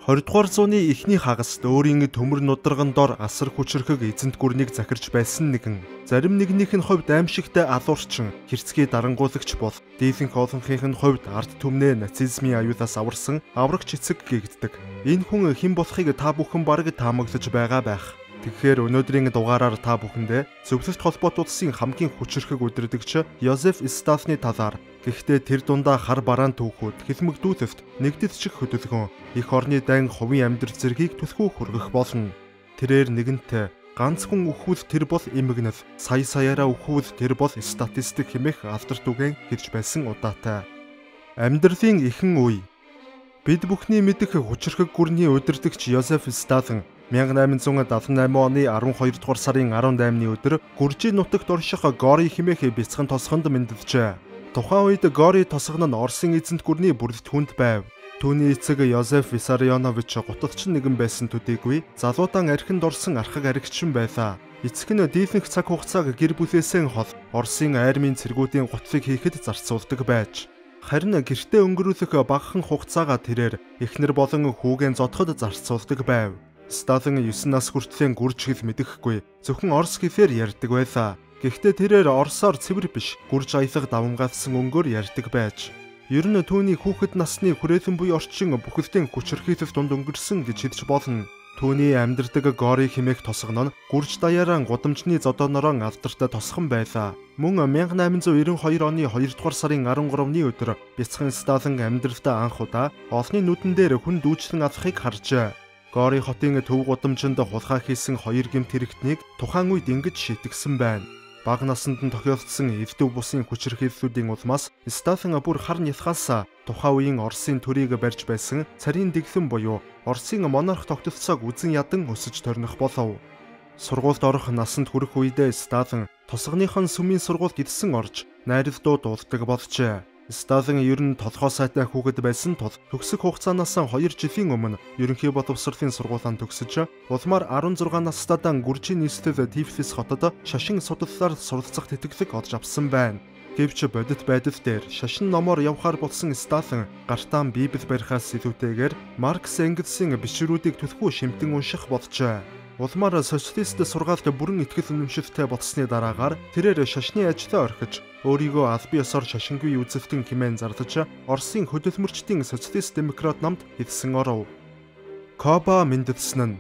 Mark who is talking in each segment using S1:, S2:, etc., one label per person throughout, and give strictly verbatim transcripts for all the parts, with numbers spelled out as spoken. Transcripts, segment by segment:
S1: хоёрдугаар зууны эхний хагаст өөрийн төмөр нударган дор асар хүчрхэг эзэнт гүрнийг захирч байсан нэгэн. Зарим нэгнийх нь хувьд аимшигтай алуурчин, хэрцгий дарангуулагч бол дийлэнх олонхийнх нь хувьд ард түмнээ нацизмын аюулаас аварсан аврагч эцэг гэгддэг. Энэ хүн хэн болохыг та бүхэн бараг таамаглаж байгаа байх. Тэгэхээр өнөөдрийн дугаараар та бүхэндээ зөвлөлт холбоот улсын хамгийн хүчрхэг удирдагч Йозеф Сталины талаар, гэхдээ тэр дундаа хар бараан түүхүүд, хэлмэгдүүлэлт, нэгдэд чих хөдөлгөөн, эх орны дан хувийн амьдрал зэргийг түлхүү хүргэх болно. Тэрээр нэгэнтээ ганц хүн өхвөл тэр бол эмгэнэл, сая саяараа өхвөл тэр бол статистик хэмээх алдар түгээн хэлж байсан удаатай. Амьдралын эхэн үе. Бид бүхний мэдэх хүчрхэг гүрний удирдагч Йозеф Сталин мянга найман зуун даатан найман оны арван хоёр дугаар сарын арван даймны өдөр Гүржийн нутагт орших Гори хэмээх бяцхан тосгонд мэндэлжээ. Тухайн үед Гори тосгон нь Оросын эзэнт гүрний бүрэлдэхүүнд байв. Түүний эцэг Йозеф Виссарионович гуталчин нэгэн байсан төдийгүй залуудаан архинд орсон архаг аригчин байлаа. Эцэг нь дийлэнх цаг хугацааг гэр бүлээсээ хол Оросын армийн цэргүүдийн гутлыг хийхэд зарцуулдаг байж, харин гэртээ өнгөрүүлэх багахан хугацаагаа тэрээр эхнэр болон хүүгэн зодоход зарцуулдаг байв. Сталин девять нас хүртлийн гүрж хэл мэдэхгүй, зөвхөн орос хэлээр ярьдаг байлаа. Гэхдээ тэрээр оросоор цэвэр биш, гүрж аялах давамгаалсан өнгөөр ярьдаг байж, ер нь түүний хүүхэд насны хүрээлэн буй орчин бүхэлдээ хүчрхийлэл дунд өнгөрсөн гэж хэлж болно. Түүний амьдардаг Гори хэмээх тосгон нь гүрж даяараа гудамжны зодоонороо алдартай тосгон байлаа. Мөн мянга найман зуун девяносто хоёр оны хоёрдугаар сарын арван гуравны өдөр бяцхан Сталин амьдралдаа анх удаа олонний нүдэн дээр хүн дүүжлэн алхахыг харжээ. Гори хотын төв гудамжинд хулгай хийсэн хоёр гэмт хэрэгтнийг тухайн үед ингэж шийтгсэн байна. Бага наснд нь тохиолдсон элдв бусын хүчирхийллүүдийн улмаас Сталин бүр хар нялхаасаа тухайн үеийн Оросын төрийг барьж байсан царийн дэглэн буюу Оросын монарх тогтолцоог үзэн ядан өсөж торних болов. Сургуульд орох насанд хүрэх үедээ Сталин тосгоныхон сүмийн сургуульд ирсэн орж найралдуу дуулдаг болжээ. Сталин ер нь толгой сайтай хүүхэд байсан тул төгсөх хугацаанаас хоёр жилийн өмнө ерөнхий боловсролын сургуулианд төгсөж, улмаар арван зургаан настайдаа Гүржийн нийслэл Тифлис хотод шашин судлалаар суралцах тэтгэлэг олж авсан байна. Гэвч бодит байдал дээр шашин номоор явхаар болсон Сталин гартаан Библи барихаас илүүтэйгээр Маркс Энгельсийн бичвэрүүдийг түлхүү шимтэн унших болжээ. Улмаар социалист сургаалт бүрэн итгэл үнэмшилтэй болсны дараагаар тэрээр шашны ажлаа орхиж, өөрийгөө аль биесээр шашингүй үзэлтэн хэмээн зарлаж, Оросын хөдөлмөрчдийн социалист демократ намд хэлсэн оров. Коба мэндэлсэн нь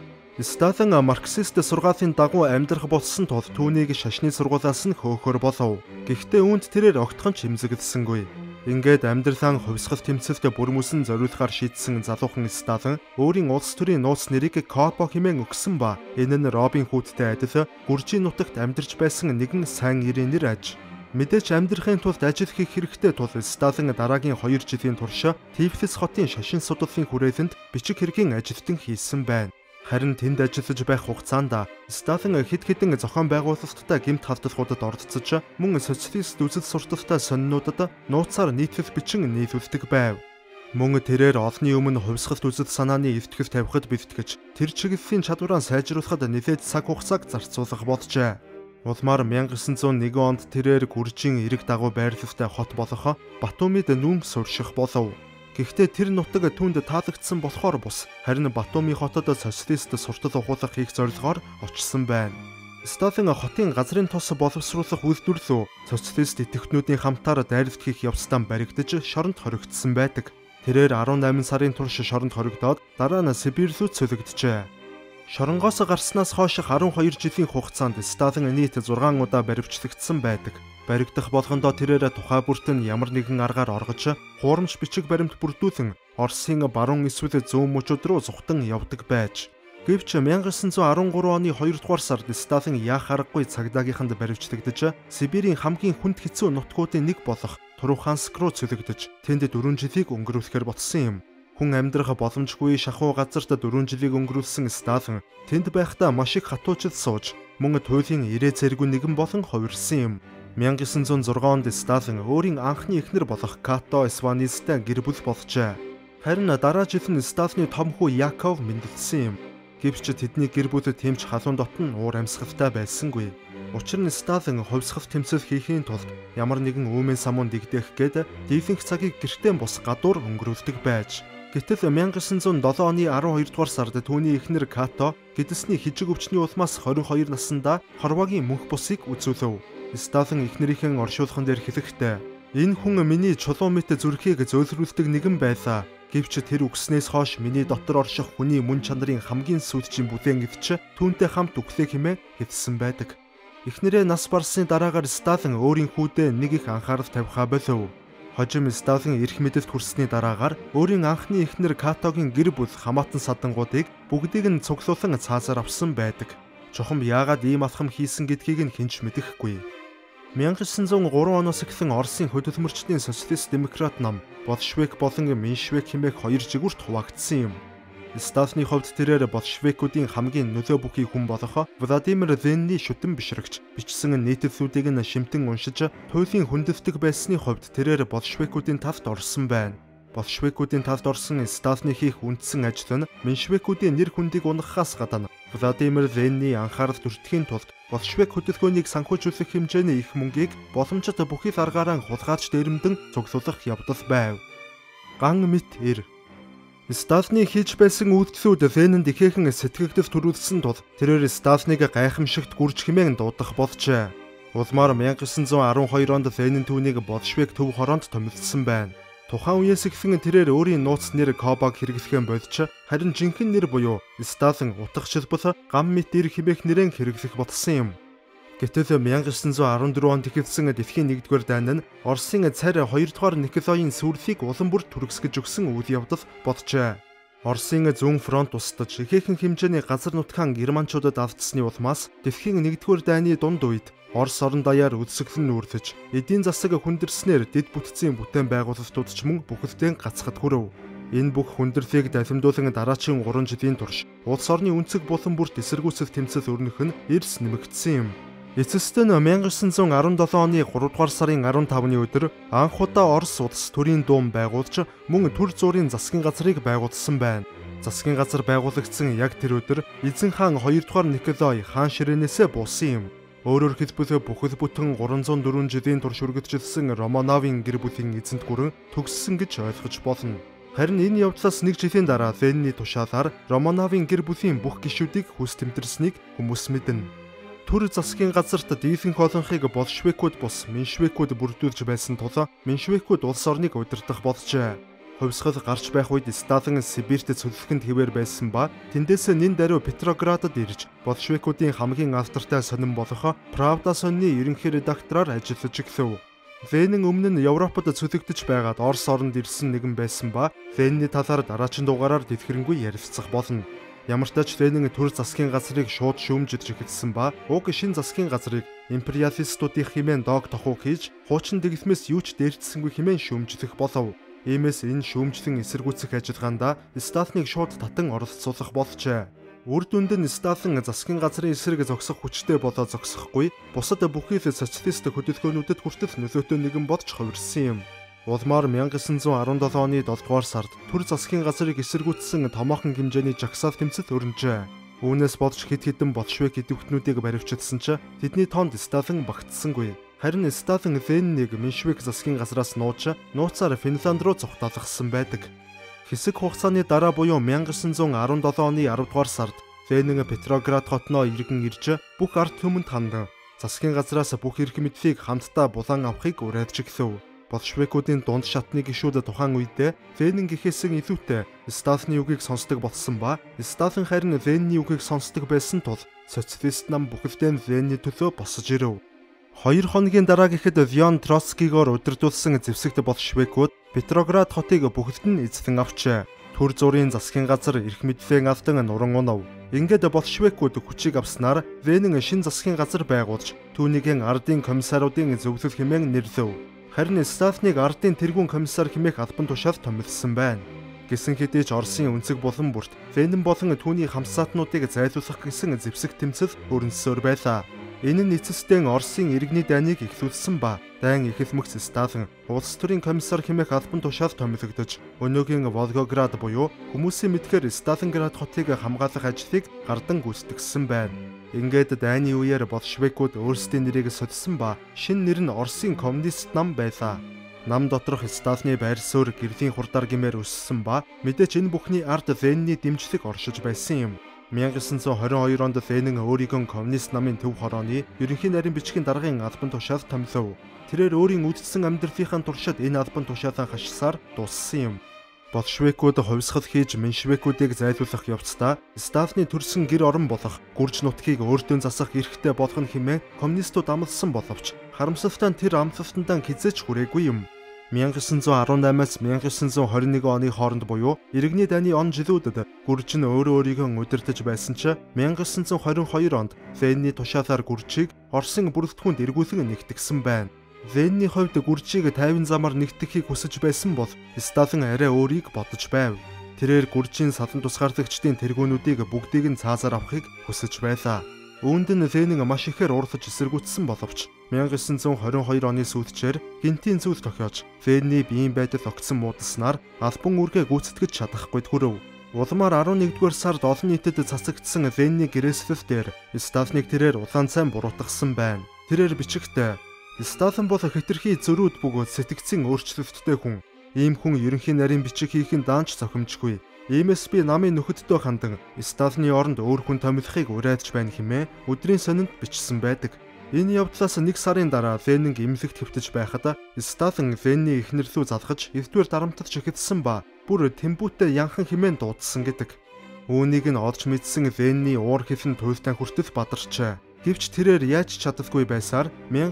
S1: Сталин марксист сургаалын дагуу амьдрах болсон тул түүнийг шашны сургуулиас нь хөөхөр болов. Гэхдээ үүнд тэрээр огтхон ч хэмзэгдсэнгүй. Ингээд амьдралаа хувьсгал тэмцэлд бүрмөсөн зориулахаар шийдсэн залуухан Сталин өөрийн улс төрийн нууц нэрийг Копо хэмээн өгсөн ба энэ нь Робин Худтай адил Гүржийн нутагт амьдарч байсан нэгэн сайн ирэнэр аж. Мэдээж амьдрахын тулд ажил хийх хэрэгтэй тул Сталин дараагийн хоёр жилийн турш Тифлис хотын шашин судлалын хүрээлэнд бичиг хэргийн ажилтан хийсэн байна. Харин тэнд ажиллаж байх хугацаанд Сталин хэд хэдэн зохион байгуулалттай гэмт халдлагуудад оролцож, мөн социалист үзэл сурталтай сонинуудад нууцаар нийтлэл бичин нийлүүлдэг байв. Мөн тэрээр олонний өмнө хувьсгалт үзэл санааны эвтгэл тавихад бэлтгэж, тэр чиглэлийн чадвараа сайжруулахад нэлээд цаг хугацааг зарцуулах болжээ. Улмаар мянга девять жүз нэг онд тэрээр Гүржийн эрэг дагуу байрлалтай хот болох Батумид нүм суурших болов. Гэхдээ тэр нутаг түүнд таалагдсан болохоор бус, харин Батуми хотод социалист суртал ухуулах хийх зорилгоор очсон байна. Сталин хотын газрын тос боловсруулах үйлдвэрлэлөө социалист идэвхтнүүдийн хамтаар дайралт хийх явцдаа баригдаж шоронд хоригдсон байдаг. Тэрээр арван найман сарын турш шоронд хоригдоод дараа нь Сибирь рүү цөлөгдөжээ. Шоронгоос гарснаас хойш арван хоёр жилийн хугацаанд Сталин нийт зургаан удаа баривчлагдсан байдаг. Баригдах болгондоо тэрээр тухай бүрт нь ямар нэгэн аргаар оргож, хуурамч бичиг баримт бүрдүүлэн Оросын баруун эсвэл зүүн мужууд руу зүхтэн явдаг байж. Гэвч мянга девяносто гурван оны хоёрдугаар сард Сталин яах аргагүй цагдаагийнханд баривчлагдаж, Сибирийн хамгийн хүнд хэцүү нутгуудын нэг болох Туруханск руу цөлөгдөж, тэнд дөрвөн жилийг өнгөрүүлэхээр болсон юм. Хүн амьдрах боломжгүй шахуу газарт дөрвөн жилийг өнгөрүүлсэн Сталин тэнд байхдаа маш их хатуужил сууж, мөн туйлын ирээ цэргүй нэгэн болон хувирсан юм. мянга девяносто шесть онд Сталин өөрийн анхны эхнэр болох Като Сванистай гэр бүл болжээ. Харин дараа жил нь Сталины том хүү Яков мэндэлсэн юм. Гэвч тэдний гэр бүл тэмч халуун дотн уур амьсгалтай байсангүй. Учир нь Сталин хувьсгал тэмцэл хийхийн тулд ямар нэгэн үүмэн самуун дэгдэх гээд дийлэнх цагийг гэртээ бус гадуур өнгөрүүлдэг байж. Гэтэл мянга девятьсот седьмой оны12 дугаар сард түүний эхнэр Като гэдэсний хижиг өвчний улмаас двадцать two наснда хорвоогийн мөнх бусыг үзүүлв. Сталин эхнэрийнхэн оршуулган дээр хэлэхдээ энэ хүн миний чулуун мэт зүрхийг зөөлрүүлдэг нэгэн байлаа. Гэвч тэр үгснээс хойш миний дотор орших хүний мөн чанарын хамгийн сүүлчийн бүлээн эвч түүнтэй хамт өглөө хэмээн хэлсэн байдаг. Эхнэрээ нас барсны дараагаар Сталин өөрийн хүүдээ нэг их анхаарал тавихаа болов. Хожим Сталин эрх мэдэлд хүрсний дараагаар өөрийн анхны эхнэр Катогийн гэр бүл хамаатан садангуудыг бүгдийг нь цуглуулан цаазаар авсан байдаг. Чухам яагаад ийм алхам хийсэн гэдгийг нь хэн ч мэдэхгүй. мянга девятьсот три оноос эхлэн Оросын хөдөлмөрчдийн социалист демократ нам Большевик болон Меньшевик хэмээх хоёр жигүүрт хуваагдсан юм. Сталины хувьд тэрээр Большевикуудын хамгийн нөлөө бүхий хүн болох Владимир Ленины шүтэн бишрэгч бичсэн нийтлэлүүдийг нь шимтэн уншиж туйлын хүндэлдэг байсны хувьд тэрээр Большевикуудын талд орсон байна. Большевикуудын талд орсон Сталины хийх үндсэн ажил нь Меньшевикуудын нэр хүндийг унахаас гадна Владимир Ленины анхаарал төртөхийн тулд Большевик хөдөлгөөнийг санхүүжүүлэх хэмжээний их мөнгийг боломжит бүхий л аргаараа хулгайч дээрэмдэн цуглуулах явдал байв. Ган мэт эр Сталины хийж байсан үйлдэлүүд Ленинд ихээхэн сэтгэгдэл төрүүлсэн тул тэрээр Сталиныг гайхамшигт гүрж хэмээн дуудах болжээ. Улмаар мянга девятьсот twelve онд Ленин түүнийг Большевик төв хороонд томилсон байна. Тухайн үеэс эхлэн тэрээр өөрийн нууц нэр Кобаг хэрэглэхэн болж харин жинхэнэ нэр буюу Сталин утгачлбал ган мэт эр хэмээх нэрээр хэрэглэх болсон юм. Гэтэл мянга девятьсот fourteen онд эхэлсэн дэлхийн нэгдүгээр дайн нь Оросын цар хоёр дугаар Николаийн сүрлийг улам бүр түргэсгэж өгсөн үйл явдал боджээ. Оросын зүүн фронт устдаж ихээхэн хэмжээний газар нутгаан германчуудад алдсны улмаас дэлхийн нэгдүгээр дайны дунд үед Орос орон даяар үлсгэлэн нүүрлэж эдийн засаг хүндэрснээр дэд бүтцийн бүтээн байгуулалтууд ч мөн бүхэлдээ гацхад хүрэв. Энэ бүх хүндрэлийг дахимдуулан дараачийн гурван жилийн турш улс орны үнцэг булан бүрт эсэргүүцэл тэмцэл өрнөх нь эрс нэмэгдсэн юм. Эцэст нь мянга девятьсот seventeen оны three дугаар сарын fifteen-ны өдөр анх удаа Орос улс төрийн дуум байгуулж мөн төр зуурын засгийн газрыг байгуулсан байна. Засгийн газар байгуулагдсан яг тэр өдөр Эзэн хаан two дугаар Николай хаан ширээнээсээ буусан юм. Өөрөөр хэлбэл бүхэл бүтэн three hundred four жилийн турш үргэлжилсэн Романовын гэр бүлийн эзэнт гүрэн төгссөн гэж ойлгож болно. Харин энэ явдлаас нэг жилийн дараа Ленины тушаалаар Романовын гэр бүлийн бүх гишүүдийг хүс тэмдэрснийг хүмүүс мэднэ. Төр засгийн газарт дийлэнх олонхыг Большевикууд бус Меньшевикууд бүрдүүлж байсан тул Меньшевикууд улс орныг удирдах болжээ. Хувьсгал гарч байх үед Сталин Сибирьт цөллөхөнд хэвээр байсан ба тэндээс нэн даруй Петроградад ирж Большевикуудын хамгийн алдартай сонин болох Правда сонины ерөнхий редактороор ажиллаж эхлэв. Ленин өмнө нь Европод цөлөгдөж байгаад Орос оронд ирсэн нэгэн байсан ба Ленины талаар дараачин дугаараар дэлгэрэнгүй ярилцах болно. Ямар ч тач Ленин төр засгийн газрыг шууд шүүмжиж эхэлсэн ба уг шин засгийн газрыг империалистуудын хэмээн дог тохуу хийж хуучин дэглэмээс юу ч дээрчсэнгүй хэмээн шүүмжлэх болов. Иймээс энэ шүүмжлэн эсэргүүцэх ажиллагаанд Сталиныг шууд татан оролцуулах болжээ. Үр дүнд нь Сталин засгийн газрын эсрэг зогсох хүчтэй болоо зогсохгүй, бусад бүхий л социалист хөдөлгөөнүүдэд хүртэл нөлөөтэй нэгэн болж хувирсан юм. Улмаар мянга девятьсот seventeen оны seven дугаар сард төр засгийн газрыг эсэргүүцсэн томоохон хэмжээний жагсаал тэмцэл өрнөжээ. Үүнээс болж хэд хэдэн Большевик идэвхтнүүдийг баривчилсан ч тэдний тоонд Сталин багтсангүй. Харин Сталин Ленинийг Меньшевик засгийн газраас нууж нууцаар Финланд руу цугтаалгасан байдаг. Хэсэг хугацааны дараа буюу мянга девятьсот seventeen оны ten дугаар сард Ленин Петроград хотноо иргэн ирж бүх ард түмэнд хандан засгийн газраас бүх эрх мэдлийг хамтдаа булан авахыг уриалж эхлэв. Большевикуудын дунд шатны гишүүд тухайн үедээ Ленин гэхээсээ илүүтэй Сталины үгийг сонсдог болсон ба Сталин харин Ленины үгийг сонсдог байсан тул социалист нам бүхэлдээ Ленины төлөө босож ирэв. Хоёр хоногийн дараа гэхэд Леон Троцкигоор удирдуулсан зэвсэгт Большевикууд Петроград хотыг бүгд нь эзлэн авчээ. Төр зуурын засгийн газар эрх мэдлээ алдан нуран унав. Ингээд Большевикууд хүчийг авснаар Ленин шин засгийн газар байгуулж түүнийхэн ардын комиссаруудын зөвлөл хэмээн нэрлэв. Харин Сталиныг ардын тэргүүн комиссар хэмээх албан тушаал томилсон байна. Гэсэн хэдий ч Оросын үнцэг булан бүрт Ленин болон түүний хамсаатнуудыг зайлуулах гэсэн зэвсэг тэмцэл өрнөсөөр байлаа. Энэ нь эцэстэн Оросын иргэний дайныг эхлүүлсэн ба дайн эхэлмэгц Сталин улс төрийн комиссар хэмээх албан тушаал томилогдож өнөөгийн Волгоград буюу хүмүүсийн мэдхээр Сталинград хотыг хамгаалах ажлыг гардан гүйцэтгэсэн байна. Ингээд дайны үеэр Большевикууд өөрсдийн нэрийг сольсон ба шинэ нэр нь Оросын коммунист нам байлаа. Нам доторх Стафны байр суурь гэрлийн хурдаар гэмээр өссөн ба мэдээч энэ бүхний ард Венний дэмжлэг оршиж байсан юм. 천구백이십이 онд Венэн өөрийн коммунист намын төв хорооны ерөнхий нарийн бичгийн даргын албан тушаал томилов. Тэрээр өөрийн үдцсэн амьдралынхаа туршид энэ албан тушаалаа хашсаар дууссан юм. Болшевикууд хувьсгал хийж меньшевикуудыг зайлуулах явцдаа Стафны төрсэн гэр орон болох гүрж нутгийг өөртөө засах эрхтэй болгох хэмээн коммунистууд амласан боловч харамсалтай нь тэр амлалтандаа хизээч хүрээгүй юм. 천구백а십팔аас 천구백이십일 оны хооронд буюу иргэний дайны он жилүүдэд гүрж нь өөрөө өөрийгөө удирдах байсан ч 천구백이십이 онд Венний тушаалаар гүржийг Оросын бүрэлдэхүүнд эргүүлэн нэгтгэсэн байна. Венний хувьд гүржийг тайван замаар нэгтгэхийг хүсэж байсан бол Сталин арай өөрийг бодож байв. Тэрээр гүржийн салан тусгаарлагчдын тэргүүнүүдийг бүгдийг нь цаазаар авахыг хүсэж байлаа. Үүнд нь Венэн маш ихээр урлаж эсэргүүцсэн боловч 천구백이십이 оны сүүлчээр гинтийн зүйл тохиож Венний биеийн байдал огцсон муудалснаар албан үүргээ гүйцэтгэж чадахгүй хүрв. Улмаар арваннэгдүгээр сард олон нийтэд цацагдсан Венний гэрээсэлэл дээр Сталиныг тэрээр улаан цайн буруутгасан байна. Тэрээр бичигтээ Сталин бол хэтэрхий зөрүүд бөгөөд сэтгцийн өөрчлөлттэй хүн. Ийм хүн ерөнхий нарийн бичиг хийх нь даанч зохимжгүй. Иймээс би намын нөхөддөө хандан Сталины оронд өөр хүн томилохыг уриадж байна хэмээн өдрийн сонинд бичсэн байдаг. Энэ явдлаас нэг сарын дараа Венэн эмнэлэгт хэвтэж байхад Сталин Венний эхнэрлүү залгаж эвдвэр дарамтд чиглэсэн ба бүр тэмбүүтээ янхан хэмээн дуудсан гэдэг. Үүнийг нь олж мэдсэн Венний уур хэлэн туйлтаа хүртэл бадарчээ. Гэвч тэрээр яаж чаддаггүй байсаар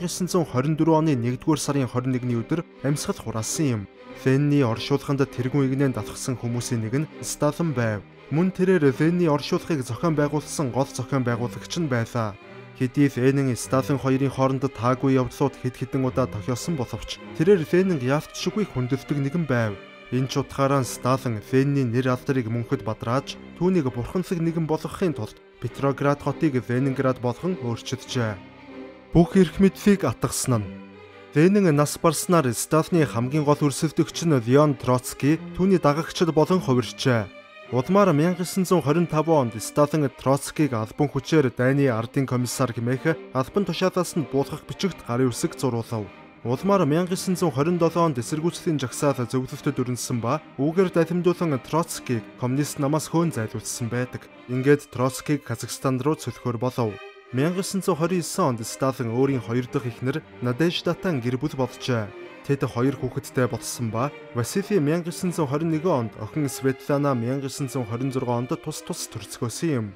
S1: 천구백이십사 оны нэгдүгээр сарын хорин нэгний өдөр амьсгал хураасан юм. Венний оршуулганд тэргүүн игнэнд давхсан хүмүүсийн нэг нь Сталин байв. Мөн тэрээр Венний оршуулгыг зохион байгуулсан гол зохион байгуулагч нь байлаа. Хэдий Венэн Сталин хоёрын хооронд таагүй явдлууд хэд хэдэн удаа тохиолсон боловч тэрээр Венэн яалтчгүй хүндэлдэг нэгэн байв. Энэ ч утгаараа Сталин Венний нэр алдрыг мөнхөд бадрааж түүнийг бурханлаг нэгэн болгохын тулд Петроград хотыг Венэнград болгон өөрчилжээ. Бүх эрх мэдлийг атгасан нь Венэн нас барснаар Сталины хамгийн гол өрсөлдөгч нь Леон Троцкий түүний дагагчид болон хувирчээ. Улмаар 천구백이십오 онд Сталин Троцкийг албан хүчээр дайны ардын комиссар хэмээх албан тушаалаас нь буулгах бичигт гарын үсэг зуруулав. Улмаар 천구백이십칠 онд эсэргүүцлийн жагсаал зөвлөлтөд өрнөсөн ба үүгээр дахимдуулан Троцкийг коммунист намаас хөөн зайлуулсан байдаг. Ингээд Троцкийг Казахстан руу цөлөхөр болов. 천구백이십구 онд Сталин өөрийн хоёр дахь эхнэр Надеждатан гэр бүл болжээ. Тэд хоёр хүүхэдтэй болсон ба Василий 천구백이십일 онд охин Светлана 천구백이십육 онд тус тус төрцгөөсөн юм.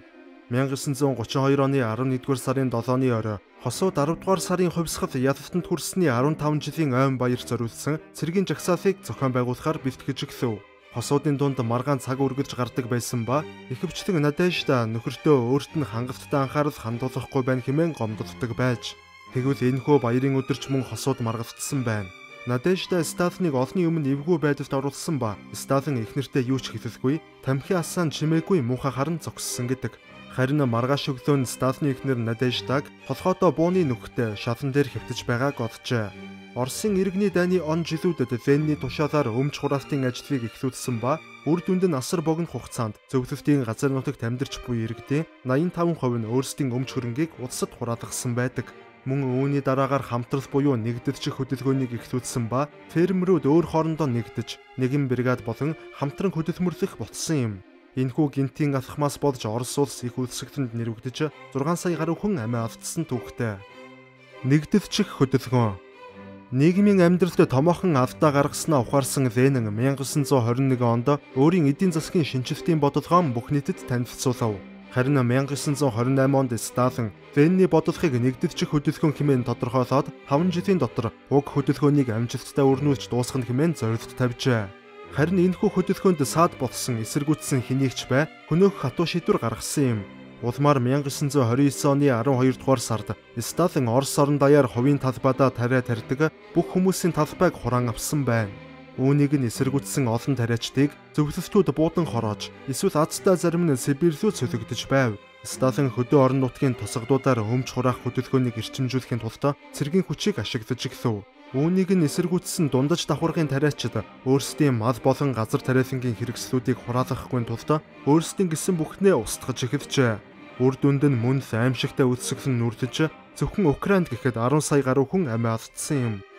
S1: 천구백삼십이 оны арваннэгдүгээр сарын долооны орой хосууд арав дугаар сарын хувьсгал ялалтанд хүрсний арван таван жилийн ойн баяр зориулсан цэргийн жагсаалыг зохион байгуулахаар бэлтгэж эхлэв. Хосуудын дунд маргаан цаг үргэлж гардаг байсан ба ихэвчлэн Надежда нөхөртөө өөрт нь хангалттай анхаарал хандуулахгүй байна хэмээн гомдолдог байж. Тэгвэл энэхүү баярын өдөрч мөн хосууд маргалдсан байна. Надежда Сталиныг олонний өмнө эвгүй байдалд оруулсан ба Сталин эхнэртээ юу ч хэлэлгүй, тамхи асаан чимээгүй муухай харан зогссон гэдэг. Харин маргааш өглөө нь Сталины эхнэр Надеждаг толгойдоо бууны нүхтэй шалан дээр хэвтэж байгааг олжээ. Оросын иргэний дайны он жилүүдэд Венний тушаалаар өмч хураалтын ажлыг эхлүүлсэн ба үр дүнд нь асар богино хугацаанд зөвлөлтийн газар нутагт амьдарч буй иргэдийн найман таван хувь нь өөрсдийн өмч хөрөнгийг улсад хураалгасан байдаг. Мөн үүний дараагаар хамтрал буюу нэгдэлчих хөдөлгөөнийг эхлүүлсэн ба фермерүүд өөр хоорондоо нэгдэж нэгэн бригад болон хамтран хөдөлмөрлөх болсон юм. Энэхүү гинтийн алхмаас болж Орос улс их үлсэгтэнд нэрвэгдэж зургаан сая гаруй хүн амиа алдсан түүхтэй. Нэгдэлчих хөдөлгөөн нийгмийн амьдралд томоохон алдаа гаргаснаа ухаарсан Венэн 천구백이십일 онд өөрийн эдийн засгийн шинжилтийн бодлогоон бүх нийтэд танилцуулав. Харин 천구백이십tám онд Сталин Венний бодлогыг нэгдэлчих хөдөлгөөн хэмээн тодорхойлоод таван жилийн дотор уг хөдөлгөөнийг амжилттай өрнүүлж дуусгах хэмээн зорилт тавьжээ. Харин энэхүү хөдөлгөөнд саад болсон эсэргүүцсэн хэнийгч бай хөнөөх хатуу шийдвэр гаргасан юм. Улмаар 천구백이십구 оны арван хоёр дугаар сард Сталин Орос орон даяар хувийн талбайдаа тариа тарьдаг бүх хүмүүсийн талбайг хураан авсан байна. Үүнийг нь эсэргүүцсэн олон тариачдыг зөвлөлтүүд буудан хороож, эсвэл азтай зарим нь Сибирь рүү цөлөгдөж байв. Сталин хөдөө орон нутгийн тусгадуудаар өмч хураах хөдөлгөөнийг эрчимжүүлэхийн тулд цэргийн хүчийг ашиглаж эхлэв. Үүнийг нь эсэргүүцсэн дундаж давхаргын тариачид өөрсдийн мал болон газар тариалангийн хэрэгслүүдийг хураалгахгүй тулд өөрсдийн гэсэн бүхнээ устгаж эхэлжээ. Үр дүнд нь мөн аимшигтай үлсгэлэн нүрдэж зөвхөн Украинд гэхэд арван сая гаруй хүн амиа алдсан юм.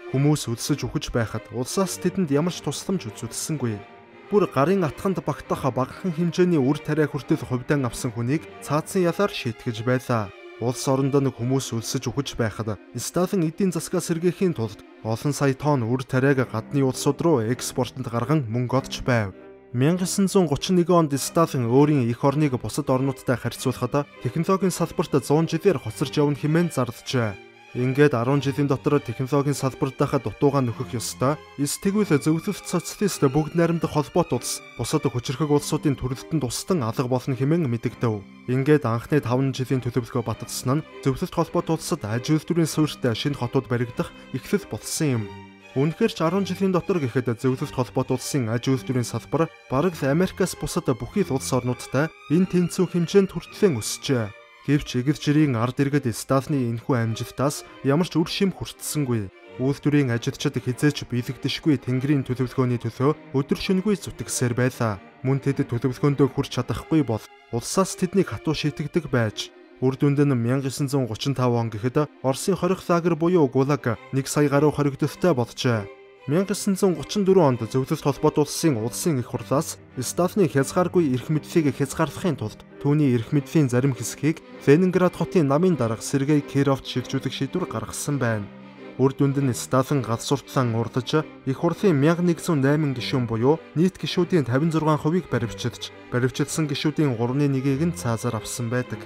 S1: Хүмүүс өлсөж үхэж байхад улсаас тэдэнд ямар ч тусламж үзүүлсэнгүй. Бүр гарын атганд багтах багахан хэмжээний үр тариа хүртэл хувьдан авсан хүнийг цаадсан ялаар шийтгэж байлаа. Улс орондоо нэг хүмүүс өлсөж үхэж байхад Сталин эдийн засгаа сэргээхийн тулд олон сая тонн үр тариаг гадны улсууд руу экспортод гарган мөнгө олж байв. мянга девятьсот тридцать один онд Сталин өөрийн эх орныг бусад орнуудтай харьцуулахад технологийн салбарт зуун жилээр хоцорж явна хэмээн зарджээ. Ингээд арван жилийн дотор технологийн салбарт дахад дутуугаа нөхөх ёстой. Эс тэгвэл зөвлөлт социалист бүгд найрамдах холбоот улс бусад хүчирхэг улсуудын төрөлтөнд тусдан алга болно хэмээн мэдэгдэв. Ингээд анхны таван жилийн төлөвлөгөө баталсан нь зөвлөлт холбоот улсад аж үйлдвэрийн суурьтай шинэ хотууд баригдах эхлэл болсон юм. Үнэхээр ч арван жилийн дотор гэхэд зөвлөлт холбоот улсын аж үйлдвэрийн салбар бараг л Америкаас бусад бүхий л улс орнуудтай энэ тэнцүү хэмжээнд хүртлэн өсжээ. Гэвч эгэр жирийн ард иргэд Сталины энэхүү амжилтаас ямар ч үр шим хүртсэнгүй. Үйлдвэрийн ажилчид хизээч биелэгдэшгүй тэнгэрийн төлөвлөгөөний төлөө өдөр шөнөгүй зүтгэсээр байлаа. Мөн тэд төлөвлөгөөндөө хүрч чадахгүй бол улсаас тэднийг хатуу шийтгдэг байж. Үр дүнд нь мянга девятьсот тридцать пять он гэхэд Оросын хорих лагер буюу ГУЛАГ нэг сая гаруй хоригдолтой болжээ. мянга девятьсот тридцать четыре онд зөвлөлт холбоот улсын улсын их хурлаас Сталины хязгааргүй эрх мэдлийг хязгаарлахын тулд түүний эрх мэдлийн зарим хэсгийг Ленинград хотын намын дарга Сергей Кировт шилжүүлэх шийдвэр гаргасан байна. Үр дүнд нь Сталин галс сурталан урдж их хурлын мянга нэгдсэн восемь гишүүн буюу нийт гишүүдийн тавин зургаан хувийг баривчилж, баривчилсан гишүүдийн гуравны нэгийг нь цаазаар авсан байдаг.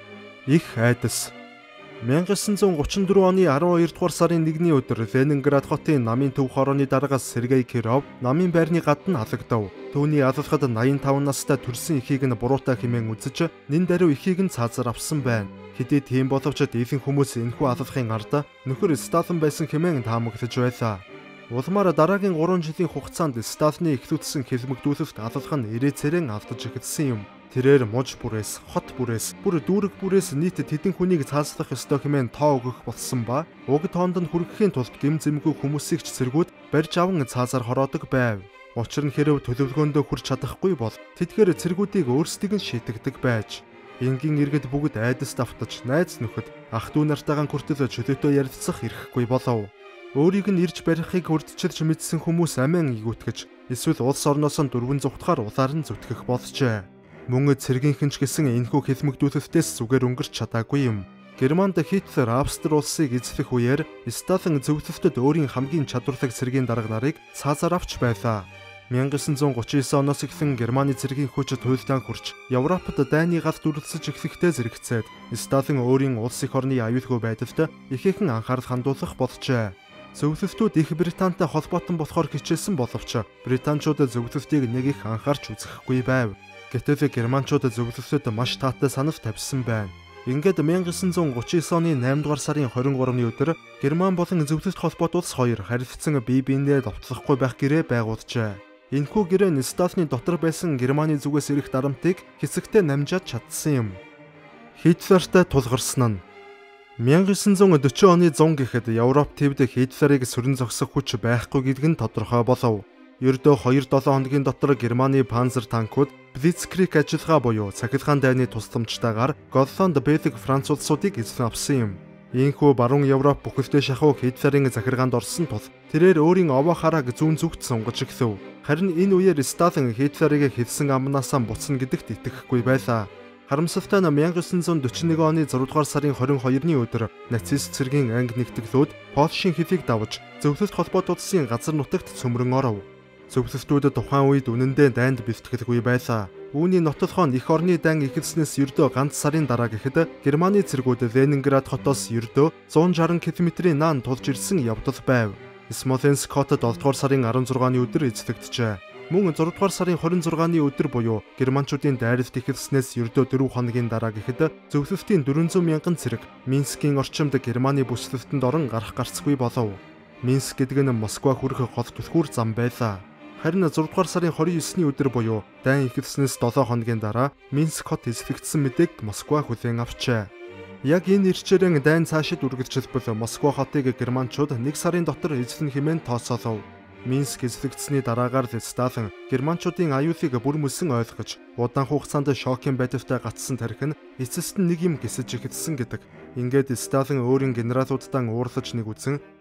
S1: Их айдас мянга девятьсот тридцать четыре оны арван хоёр дугаар сарын нэгний өдөр Ленинград хотын намын төв хорооны даргаас Сергей Киров намын байрны гадна алагдав. Түүний алалхад найман таван настай төрсэн эхийг нь буруутай хэмээн үзэж, нэн даруй эхийг нь цаазаар авсан байна. Хэдий тийм боловч дийлэн хүмүүс энэхүү алалхын ард нөхөр Сталин байсан хэмээн таамаглаж байлаа. Улмаар дараагийн гурван жилийн хугацаанд Сталины эхлүүлсэн хэлмэгдүүлэлт алалх нь ирээцээрэн алдаж эхэлсэн юм. Тэрээр муж бүрээс, хот бүрээс, бүр дүүрэг бүрээс нийт тэдэн хүнийг цааслах ёстой хэмээн тоо өгөх болсон ба уг тоонд нь хүрэхийн тулд гэм зэмгүй хүмүүсийг ч зэргүүд барьж аван цаазаар хороодог байв. Учир нь хэрв төлөвлөгөөндөө хүрч чадахгүй бол тэдгээр цэргүүдийг өөрсдийг нь шийтгдэг байж. Энгийн иргэд бүгд айдас давтаж, найз нөхөд, ах дүү нартайгаан хүртэл чөлөөтөө ярилцах эрхгүй болов. Өөрийг нь ирж барихыг хүрдчилж мэдсэн хүмүүс амиан игүүтгэж, эсвэл улс орноос нь дөрвөн зүгтгаар улаар нь зүтгэх болжээ. Мөн цэргийнхэн ч гэсэн энэхүү хэлмэгдүүлэлтээс зүгээр өнгөрч чадаагүй юм. Германд Хитлер Австри улсыг эзлэх үеэр Сталин зөвлөлтөд өөрийн хамгийн чадварлаг цэргийн дарга нарыг цаазаар авч байлаа. мянга девятьсот тридцать девять оноос эхлэн Германы цэргийн хүч туйлдаан хүрч Европод дайны галт дүрлсэж эхлэхдээ зэрэгцээд Сталин өөрийн улс их орны аюулгүй байдалд ихээхэн анхаарал хандуулах болжээ. Зөвлөлтүүд Их Британтай холбоотон болохоор хичээсэн боловч британчууд зөвлөлтийг нэг их анхаарч үзэхгүй байв. Гэтэл германчууд зөвлөлтөд маш таатай санал тавьсан байна. Ингээд мянга девятьсот тридцать девять оны найман дугаар сарын двадцать гуравны өдөр Герман болон зөвлөлт холбоот улс хоёр харилцан бие биенээ довтлохгүй байх гэрээ байгуулжээ. Энэхүү гэрээ нь Сталины дотор байсан Германы зүгээс ирэх дарамтыг хэсэгтээ намжаад чадсан юм. Хитлертэй тулгарсан нь мянга девятьсот четырёх оны зун гэхэд Европ төвд Хитлерийг сүрэн зогсох хүч байхгүй гэдг нь тодорхой болов. Ердөө хоёр долоо хоногийн дотор Германы панцер танкууд Blitzkrieg ажиллагаа буюу цахилгаан дайны тусламжтайгаар Голланд, Бельги, Франц улсуудыг эзлэн авсан юм. Ийхүү баруун Европ бүхэлдээ шахуу Хитлерийн захиргаанд орсон тул тэрээр өөрийн овоо харааг зүүн зүгт сунгаж эхлэв. Харин энэ үеэр Сталин Хитлерийг хэлсэн амнаасаа буцна гэдэгт итгэхгүй байлаа. Харамсалтай нь мянга девятьсот сорок один оны зургаан дугаар сарын двадцать хоёрны өдөр нацист цэргийн анги нэгтгэлүүд Польшийн хэлийг давж зөвлөлт холбоот улсын газар нутагт цөмрөн оров. Зөвлөлтүүд тухайн үед үнэндээ дайнд бэлтгэлгүй байлаа. Үүний нотолгоо нь эх орны дан эхэлснээс ердөө ганц сарын дараа гэхэд Германы цэргүүд Ленинград хотоос ердөө зуун шаран километрийн наан тулж ирсэн явдал байв. Смоленск хотод долоо дугаар сарын арван зургааны өдөр эзлэгджээ. Мөн зургаан дугаар сарын двадцать шестны өдөр буюу германчуудын дайралт эхэлснээс ердөө дөрвөн хоногийн дараа гэхэд зөвлөлтийн дөрвөнзөө мянган цэрэг Минскийн орчимд Германы бүслэлтэнд орон гарах гарцгүй болов. Минск гэдэг нь Москва хүрэх гол түлхүүр зам байлаа. Харин зургаан дугаар сарын двадцать девятны өдөр буюу дайн эхэлснээс долоо хоногийн дараа Минск хот эзлэгдсэн мэдээг Москва хүлээн авчээ. Яг энэ ирчээрэн дайн цаашид үргэлжилбэл Москва хотыг германчууд нэг сарын дотор эзлэн хэмээн тооцоолов. Минск эзлэгдсэний дараагаар л Сталин германчуудын аюулыг бүр мөсөн ойлгож удаан хугацаанд шокийн байдалтай гацсан тарих нь эцэст нь нэг юм гисэж эхэлсэн гэдэг. Ингээд Сталин өөрийн генералуудаа уурлаж нэг үзэн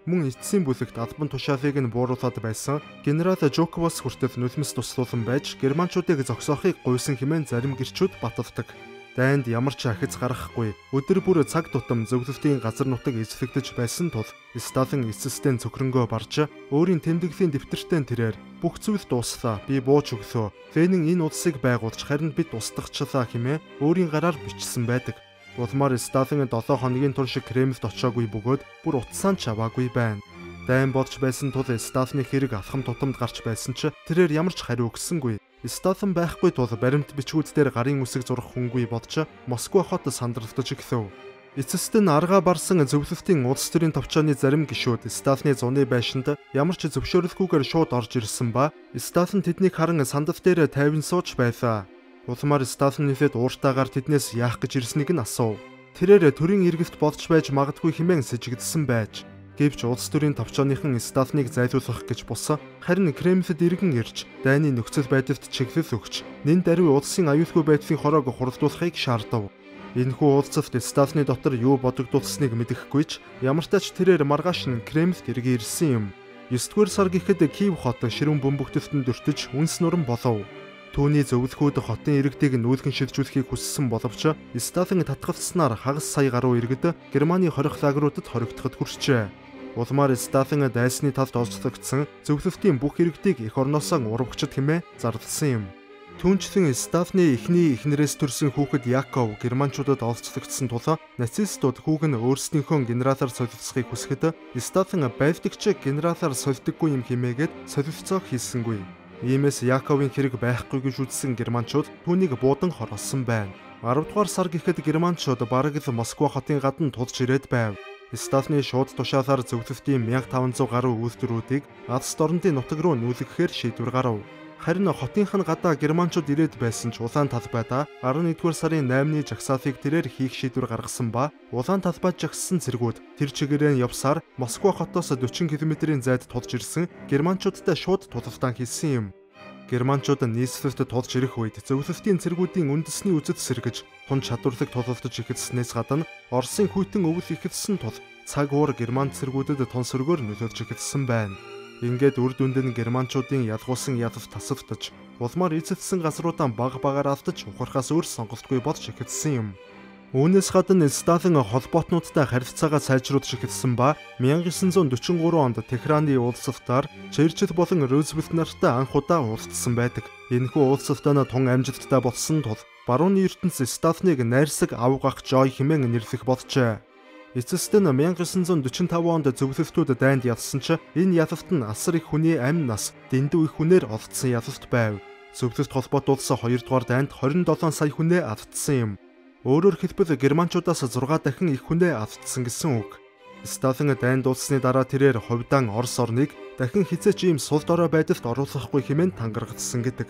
S1: мөн эцсийн бүлэгт албан тушаалыг нь бууруулад байсан генерал Жоквос хүртэл нулимс туслуулан байж германчуудыг зогсоохыг гуйсан хэмээн зарим гэрчүүд баталдаг. Дайнд ямар ч ахиц гаргахгүй өдөр бүр цаг тутам зөвлөлтийн газар нутаг эзлэгдэж байсан тул Сталин эцэстэн цөхрөнгөө барж өөрийн тэмдэглэлийн дэвтэртээ тэрээр бүх зүйл дууслаа, би бууж өглөө. Ленин энэ улсыг байгуулж харин бид устгахчлаа хэмээн өөрийн гараар бичсэн байдаг. Улмаар Сталин долоо хоногийн турш Кремльд очоогүй бөгөөд бүр утсаан ч аваагүй байна. Дайн болж байсан тул Сталины хэрэг алхам тутамд гарч байсан ч тэрээр ямар ч хариу өгсөнгүй. Сталин байхгүй тул баримт бичгүүд дээр гарын үсэг зурх хүнгүй бодж Москва хот сандралтаж эхлэв. Эцэст нь аргаа барсан зөвлөлтийн улс төрийн товчооны зарим гишүүд Сталины зуны байшинд ямар ч зөвшөөрлгүйгээр шууд орж ирсэн ба Сталин тэднийг харан сандал дээр тайван сууж байлаа. Улмаар Сталин нэхэд ууртаагаар тэднээс яах гэж ирснийг нь асуув. Тэрээр төрийн иргэвт болж байж магадгүй хэмээн сэжигдсэн байж. Гэвч улс төрийн товчооныхан Сталиныг зайлуулах гэж бус харин Кремльд иргэн ирж дайны нөхцөл байдалд чиглэл өгч нэн даруй улсын аюулгүй байдлын хороог хуралдуулахыг шаардав. Энэхүү уулзалт Сталины дотор юу бодогдуулсныг мэдэхгүй ч ямар ч тач тэрээр маргааш нь Кремльд иргэн ирсэн юм. есдүгээр сар гэхэд Киев хот ширүүн бөмбөгтөлтөнд өртөж үнс нуран болов. Түүний зөвлөхүүд хотын иргэдийг нүүлгэн шилжүүлэхийг хүссэн боловч Сталин татгалцснаар хагас сая гаруй иргэд Германы хорих лагеруудад хоригдоход хүрчээ. Улмаар Сталин дайсны талд олзлогдсон зөвлөлтийн бүх иргэдийг эх орноосоо урвагчд хэмээ зарласан юм. Түүнчлэн Сталины эхний эхнэрээс төрсэн хүүхэд Яков германчуудад олзлогдсон тул нацистууд хүүг нь өөрсдийнхөө генералаар солилцохыг хүсэхэд Сталин байлдагч генералаар солидоггүй юм хэмээгээд солилцоо хийсэнгүй. Иймээс Яковын хэрэг байхгүй гэж үзсэн германчууд түүнийг буудан хороолсон байна. арав дугаар сар гэхэд германчууд бараг л Москва хотын гадна тулж ирээд байв. Сталины шууд тушаалаар зөвлөлтийн мянга таван зуун гаруй үйлдвэрүүдийг Алс дорнодын нутаг руу нүүлгэхээр шийдвэр гарав. Харин хотынх нь гадаа германчууд ирээд байсан ч улаан талбайдаа арван нэгдүгээр сарын наймны жагсаалыг тэрээр хийх шийдвэр гаргасан ба улаан талбайд жагссан цэргүүд тэр чигээрээ явсаар Москва хотоос дөрвөн километрийн зайд тулж ирсэн германчуудтай шууд тулалдаан хийсэн юм. Германчууд нийслэлд тулж ирэх үед зөвлөлтийн цэргүүдийн үндэсний үзэл сэргэж тун чадварлаг тулалдаж эхэлснээс гадна Оросын хүйтэн өвөл эхэлсэн тул цаг уур герман цэргүүдэд тун сөргөөр нөлөөлж эхэлсэн байна. Ингээд үр дүнд нь германчуудын ялгуулсан ялалт тасавдаж, улмаар эзэлсэн газруудаа баг багаар алдаж ухрахаас өөр сонголтгүй болж эхэлсэн юм. Үүнээс гадна Сталин холбоотнуудтай харилцаагаа сайжруулж эхэлсэн ба мянга девятьсот сорок три онд Техраны уулзалтаар Черчилль болон Рузвельт нартай анх удаа уулзсан байдаг. Энэхүү уулзалтаа тун амжилттай болсон тул барууны ертөнц Сталиныг найрсаг авгах Жой хэмээн нэрлэх болжээ. Эцэст нь мянга девятьсот сорок five онд зөвлөлтүүд дайнд ялсан ч энэ ялалт нь асар их хүний амь нас дэндүү их хүнээр олдсон ялалт байв. Зөвлөлт холбоотуулсан хоёр дугаар дайнд двадцать seven сая хүнээ алдсан юм. Өөрөөр хэлбэл германчуудаас зургаан дахин их хүнээ алдсан гэсэн үг. Сталин дайнд дууссаны дараа тэрээр хувьдаан Орос орныг дахин хизээч ийм сул дорой байдалд оруулахгүй хэмээн тангарагдсан гэдэг.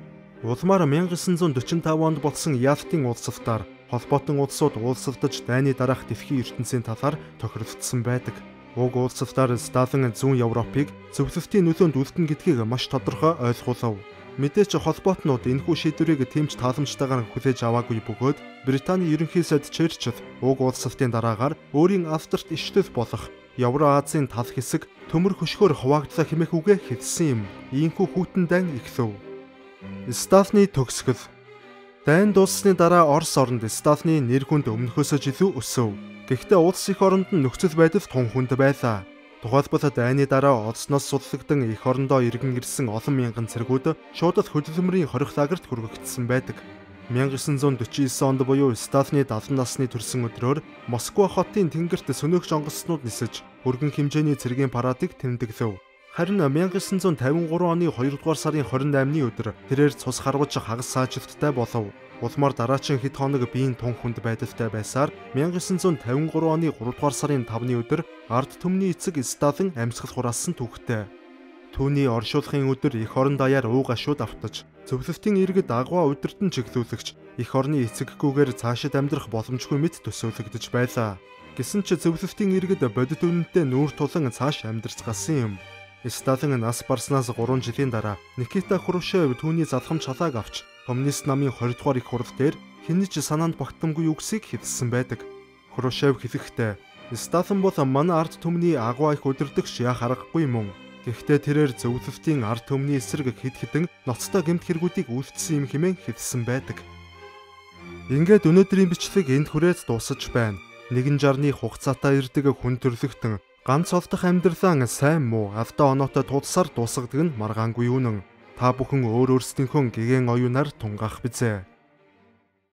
S1: Улмаар мянга девятьсот сорок five онд болсон Ялтын уулзалтаар холбоотон улсууд уулзалтаж дайны дараах дэлхийн ертөнцийн талаар тохиролцсон байдаг. Уг уулзалтаар Сталин зүүн Европыг зөвлөлтийн нөлөөнд үлдэн гэдгийг маш тодорхой ойлгуулав. Мэдээч холбоотнууд энэхүү шийдвэрийг тэмч тааламжтайгаар хүлээж аваагүй бөгөөд Британий ерөнхий сайд Черчилль уг уулзалтын дараагаар өөрийн авторт ишлэл болох Евро-Азийн тал хэсэг төмөр хөшгөөр хуваагдлаа хэмээх үгээ хэлсэн юм. Ийхүү хүйтэн дайн эхлэв. Сталины төгсгөл. Дайн дууссаны дараа Орос оронд Сталины нэр хүнд өмнөхөөсөө илүү өсөв. Гэхдээ улс их оронд нь нөхцөл байдал тун хүнд байлаа. Тухайлбал дайны дараа Оросноос суллагдан эх орондоо иргэн ирсэн олон мянган цэргүүд шууд л хөдөлмөрийн хорих лагерт хүргэгдсэн байдаг. мянга девятьсот сорок девять онд буюу Сталины дадлан насны төрсөн өдрөөр Москва хотын тэнгэрт сөнөөгч онгоцнууд нисэж өргөн хэмжээний цэргийн парадыг тэмдэглэв. Харин мянга девятьсот пятьдесят три оны хоёр дугаар сарын двадцать eighны өдөр тэрээр цус харваж хагас саажилттай болов. Улмаар дараачин хэд хоног биеийн тун хүнд байдалтай байсаар мянга девятьсот пятьдесят три оны гурав дугаар сарын тавны өдөр ард түмний эцэг Сталин амьсгал хураасан түүхтэй. Түүний оршуулгын өдөр эх орон даяар ууг ашууд автаж, зөвлөлтийн иргэд агуу удирдан чиглүүлэгч эх орны эцэггүйгээр цаашид амьдрах боломжгүй мэт төсөөлөгдөж байлаа. Гэсэн ч зөвлөлтийн иргэд бодит үнэнтэй нүүр тулан цааш амьдрцгаасан юм. Сталин нас барснаас гурван жилийн дараа Никита Хрушев түүний залхамж халааг авч коммунист намын двадцать дугаар их хурал дээр хэний ч санаанд багтамгүй үгсийг хэлсэн байдаг. Хрушев хэлэхдээ Сталин бол манай ард түмний агуу их удирдагч яах аргагүй мөн. Гэхдээ тэрээр зөвлөлтийн ард түмний эсрэг хэд хэдэн ноцтой гэмт хэрэгүүдийг үйлдсэн юм хэмээн хэлсэн байдаг. Ингээд өнөөдрийн бичлэг энд хүрээд дуусаж байна. Нэгэн жарны хугацаатай ирдэг хүн төрлөختөн ганц олдох амьдралаа сайн муу алдаа оноотой тулсаар дуусгадаг нь маргаангүй үнэн. Та бүхэн өөр өөрсдийнхөө гэгэн оюунаар тунгаах бизээ.